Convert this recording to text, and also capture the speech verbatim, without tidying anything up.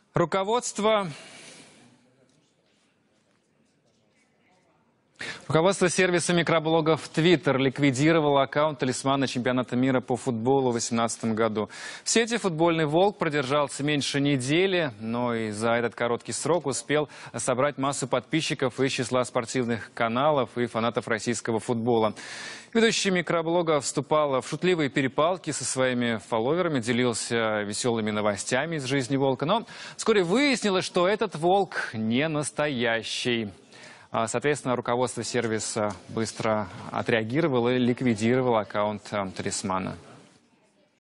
Руководство... Руководство сервиса микроблогов Twitter ликвидировало аккаунт талисмана чемпионата мира по футболу в две тысячи восемнадцатом году. В сети футбольный волк продержался меньше недели, но и за этот короткий срок успел собрать массу подписчиков из числа спортивных каналов и фанатов российского футбола. Ведущий микроблога вступал в шутливые перепалки со своими фолловерами, делился веселыми новостями из жизни волка, но вскоре выяснилось, что этот волк не настоящий. Соответственно, руководство сервиса быстро отреагировало и ликвидировало аккаунт талисмана.